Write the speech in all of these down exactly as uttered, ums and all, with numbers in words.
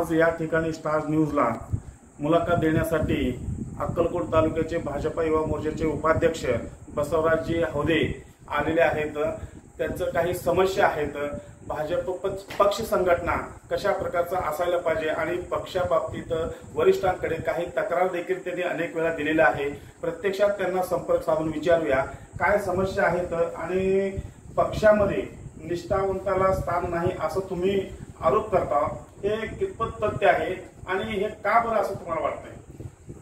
आज या ठिकाणी स्टार न्यूजला मुलाखत देण्यासाठी अक्कलकोट तालुक्याचे भाजपा युवा मोर्चाचे उपाध्यक्ष बसवराजजी हौदे आलेले आहेत। त्यांचं काही समस्या आहेत। भाजप पक्ष संघटना कशा प्रकारचा असायला पाहिजे आणि पक्षाबाबतीत वरिष्ठांकडे काही तक्रार देखील त्यांनी अनेक वेळा दिलेल्या आहे। प्रत्यक्षात त्यांना संपर्क साधून विचारूया काय समस्या आहेत आणि पक्षामध्ये निष्ठावंताला स्थान नाही असं तुम्ही आरोप करता, हे कितपत तथ्य आहे आणि हे का बरं असं तुम्हाला वाटतंय?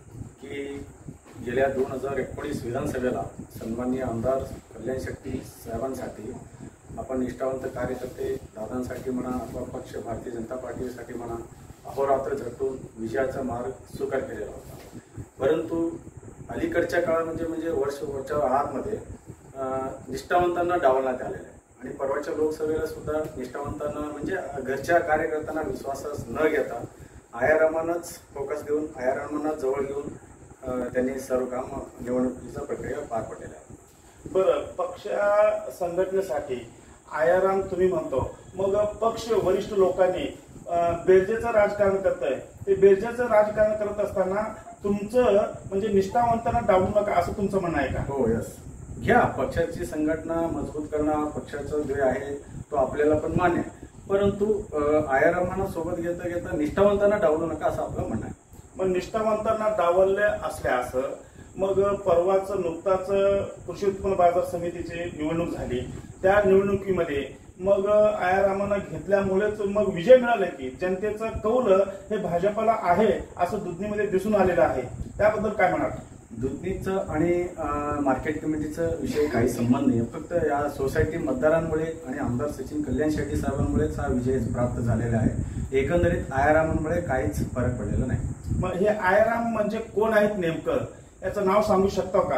की गेल्या दोन हजार एकोणीस विधानसभेला सन्माननीय आमदार कल्याण शेट्टी साहेबांसाठी आपण निष्ठावंत कार्यकर्ते दादांसाठी म्हणा अथवा पक्ष भारतीय जनता पार्टीसाठी म्हणा अहोरात्र झटून विजयाचा मार्ग सुकर केलेला होता। परंतु अलीकडच्या काळामध्ये म्हणजे वर्ष वर्षाच्या आतमध्ये निष्ठावंतांना डावलण्यात आलेलं आहे आणि परवाच्या लोकसभेला सुद्धा निष्ठावंतांना म्हणजे घरच्या कार्यकर्त्यांना विश्वासास न घेता आयारामानच फोकस देऊन आयारामांना जवळ घेऊन त्यांनी सर्व काम निवडणुकीचा प्रक्रिया पार पडलेला आहे। बरं, पक्ष संघटनेसाठी आयाराम तुम्ही म्हणतो, मग पक्ष वरिष्ठ लोकांनी बेरजेचं राजकारण करताय, ते बेरजेचं राजकारण करत असताना तुमचं म्हणजे निष्ठावंतांना डावलू नका असं तुमचं म्हणणं आहे का? हो, यस। घ्या, पक्षाची संघटना मजबूत करणं पक्षाचा ध्येय आहे, तो आपल्याला पण मान्य आहे, परंतु आयारामांना सोबत घेता घेता निष्ठावंतांना डावलू नका असं आपलं म्हणणं आहे। मग निष्ठावंतांना डावलले असल्यास मग परवाच नुकताच कृषी उत्पन्न बाजार समितीची निवडणूक झाली, त्या निवडणुकीमध्ये मग आयारामांना घेतल्यामुळेच मग विजय मिळाला की जनतेचं कौल हे भाजपला आहे असं दुधनीमध्ये दिसून आलेलं आहे, त्याबद्दल काय म्हणाल? दुधनीचं आणि मार्केट कमिटीचं विषय काही संबंध नाही, फक्त या सोसायटी मतदारांमुळे आणि आमदार सचिन कल्याण शेट्टी साहेबांमुळेच हा विजय प्राप्त झालेला आहे। एकंदरीत आयारामांमुळे काहीच फरक पडलेला नाही। मग हे आयाराम म्हणजे कोण आहेत नेमकं, याचं नाव सांगू शकता का?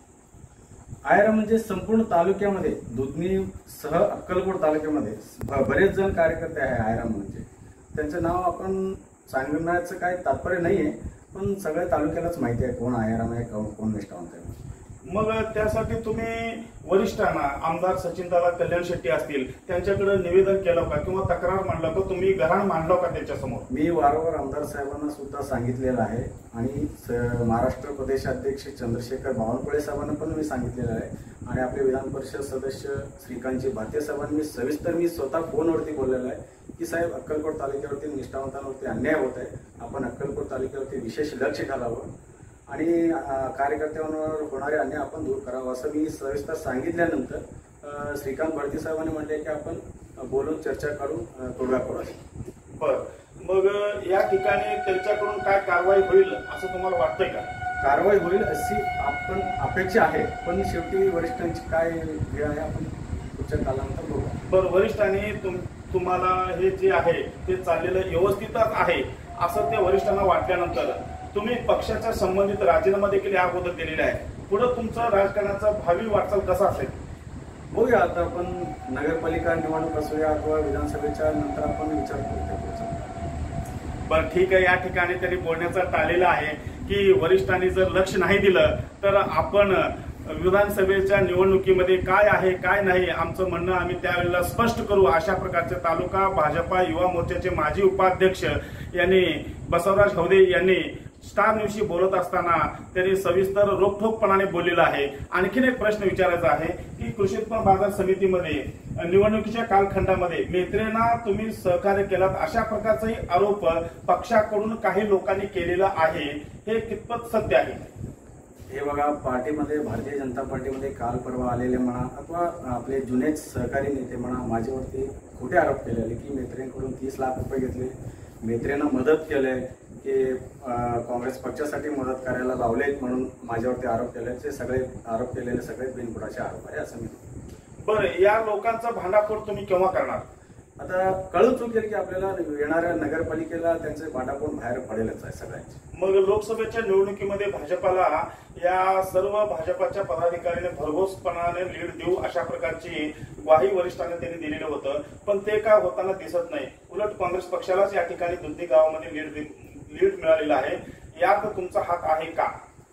आयाराम म्हणजे संपूर्ण तालुक्यामध्ये दुधनी सह अक्कलकोट तालुक्यामध्ये बरेच जण कार्यकर्ते आहे। आयाराम म्हणजे त्यांचं नाव आपण सांगण्याचं काही तात्पर्य नाहीये, पण सगळ्या तालुक्यालाच माहिती आहे कोण आयाराम आहे, कोण निष्ठावंत आहे। मग त्यासाठी तुम्ही वरिष्ठांना आमदार सचिनदादा कल्याण शेट्टी असतील त्यांच्याकडे निवेदन केलं का किंवा तक्रार मांडलं का, तुम्ही गहाण मांडलं का त्यांच्यासमोर? मी वारंवार आमदार साहेबांना सुद्धा सांगितलेलं आहे आणि महाराष्ट्र प्रदेशाध्यक्ष चंद्रशेखर बावनकुळे साहेबांना पण मी सांगितलेलं आहे आणि आपले विधान परिषद सदस्य श्रीकांतजी भारतीय साहेबांनी मी सविस्तर मी स्वतः फोनवरती बोललेलं आहे की साहेब अक्कलकोट तालुक्यावरती निष्ठावंतांवरती अन्याय होत आहे, आपण अक्कलकोट तालुक्यावरती विशेष लक्ष घालावं आणि कार्यकर्त्यांवर होणारे अन्याय आपण दूर करावं असं मी सविस्तर सांगितल्यानंतर श्रीकांत भारती साहेबांनी म्हणले की आपण बोलून चर्चा करून तोडगा करू। बर, मग या ठिकाणी त्यांच्याकडून काय कारवाई होईल असं तुम्हाला वाटतंय का? कारवाई होईल अशी आपण अपेक्षा आहे, पण शेवटी वरिष्ठांची काय हे आहे आपण पुढच्या कालानंतर बघू। बरं, वरिष्ठांनी तुम तुम्हाला हे जे आहे ते चाललेलं व्यवस्थितच आहे असं त्या वरिष्ठांना वाटल्यानंतर तुम्ही पक्षाच्या संबंधित राजीनामा देखील या अगोदर दिलेला आहे, पुढे तुमचा राजकारणाचा भावी वाटचाल कसा असेल? बघूया, आता आपण नगरपालिका निवडणूक असूया अथवा विधानसभेच्या नंतर आपण विचार करू। बरं, ठीक आहे। या ठिकाणी त्यांनी बोलण्याचं टाळलेलं आहे की वरिष्ठांनी जर लक्ष नाही दिलं तर आपण विधानसभेच्या निवडणुकीमध्ये काय आहे काय नाही आमचं म्हणणं आम्ही त्यावेळेला स्पष्ट करू, अशा प्रकारचे तालुका भाजपा युवा मोर्चाचे माजी उपाध्यक्ष यांनी बसवराज हौदे यांनी स्टार न्यूजशी बोलत असताना त्यांनी सविस्तर रोखठोकपणाने बोललेलं आहे। आणखीन एक प्रश्न विचारायचा आहे की कृषी उत्पन्न बाजार समितीमध्ये निवडणुकीच्या कालखंडामध्ये मेत्रेंना तुम्ही सहकार्य केलात अशा प्रकारचाही आरोप पक्षाकडून काही लोकांनी केलेला आहे, हे कितपत सत्य आहे? हे बघा, पार्टीमध्ये भारतीय जनता पार्टीमध्ये काल परवा आलेले म्हणा अथवा आपले जुनेच सहकारी नेते म्हणा माझ्यावरती खोटे आरोप केलेले की मेत्रेंकडून तीस लाख रुपये घेतले, मेत्रेंना मदत केले की काँग्रेस पक्षासाठी मदत करायला लावलेत म्हणून माझ्यावरती आरोप केल्याचे सगळे आरोप केलेले सगळे बिनबुडाचे आरोप आहे असं मी। बरं, या लोकांचा भांडाफोड तुम्ही केव्हा करणार? आता कळून चुकेल की आपल्याला येणाऱ्या नगरपालिकेला त्यांचे भांडाफोड बाहेर पडेलच आहे सगळ्यांचे। मग लोकसभेच्या निवडणुकीमध्ये भाजपाला या सर्व भाजपाच्या पदाधिकाऱ्यांनी भरघोसपणाने लीड देऊ अशा प्रकारची ग्वाही वरिष्ठांनी त्यांनी दिलेलं होतं, पण ते काय होताना दिसत नाही, उलट काँग्रेस पक्षालाच या ठिकाणी दुधनी गावामध्ये लीड लीड मिळालेला आहे, यात तुमचा हात आहे का?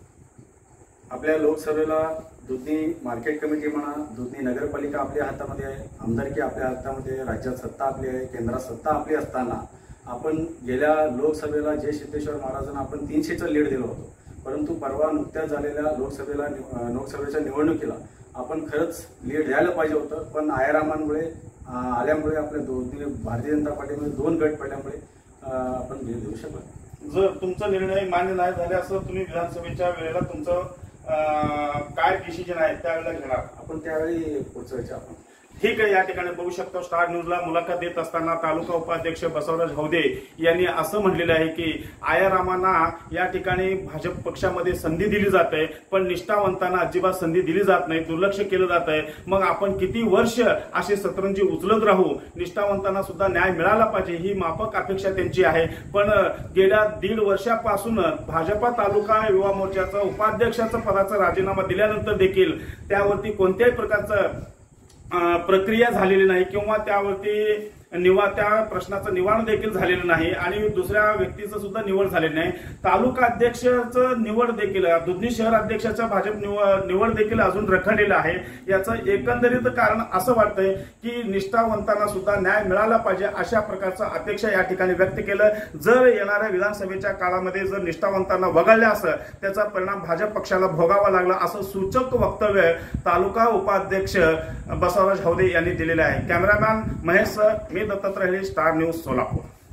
आपल्या लोकसभेला दुधनी मार्केट कमिटी म्हणा, दुधनी नगरपालिका आपल्या हातामध्ये आहे, आमदारकी आपल्या हातामध्ये, राज्यात सत्ता आपली आहे, केंद्रात सत्ता आपली असताना आपण गेल्या लोकसभेला जय सिद्धेश्वर महाराजांना आपण तीनशेचं लीड दिलं होतं, परंतु परवा नुकत्याच झालेल्या लोकसभेला लोकसभेच्या निवडणुकीला आपण खरंच लीड द्यायला पाहिजे होतं, पण आयरामांमुळे आल्यामुळे आपल्या दोन भारतीय जनता पार्टीमध्ये दोन गट पडल्यामुळे आपण लीड देऊ शकलो. जर तुमचा निर्णय मान्य नाही झाले असं तुम्ही विधानसभेच्या वेळेला तुमचं काय डिसिजन आहे त्यावेळेला घेणार? आपण त्यावेळी पुढचं विचार आपण ठीक आहे. या ठिकाणी बघू शकतो स्टार न्यूजला मुलाखत देत असताना तालुका उपाध्यक्ष बसवराज हौदे यांनी असं म्हणलेलं आहे की आयारामांना या ठिकाणी भाजप पक्षामध्ये संधी दिली जाते, पण निष्ठावंतांना अजिबात संधी दिली जात नाही, दुर्लक्ष केलं जात आहे. मग आपण किती वर्ष असे सतरंजी उचलत राहू? निष्ठावंतांना सुद्धा न्याय मिळाला पाहिजे ही माफक अपेक्षा त्यांची आहे. पण गेल्या दीड वर्षापासून भाजपा तालुका युवा मोर्चाचा उपाध्यक्षाचा पदाचा राजीनामा दिल्यानंतर देखील त्यावरती कोणत्याही प्रकारचं प्रक्रिया झालेली नाही किंवा त्यावरती निवा त्या प्रश्नाचं निवारण देखील झालेलं नाही आणि दुसऱ्या व्यक्तीचं सुद्धा निवड झालेली नाही. तालुका अध्यक्षाचं निवड देखील दुधनी शहर अध्यक्षाच्या भाजप निवड देखील अजून रखडलेलं आहे. याचं एकंदरीत कारण असं वाटतंय की निष्ठावंतांना सुद्धा न्याय मिळाला पाहिजे अशा प्रकारचं अपेक्षा या ठिकाणी व्यक्त केलं. जर येणाऱ्या विधानसभेच्या काळामध्ये जर निष्ठावंतांना वगळलं असं त्याचा परिणाम भाजप पक्षाला भोगावा लागला असं सूचक वक्तव्य तालुका उपाध्यक्ष बसवराज हौदे यांनी दिलेलं आहे. कॅमेरामॅन महेश मी दत्तात्रय, स्टार न्यूज सोलापूर.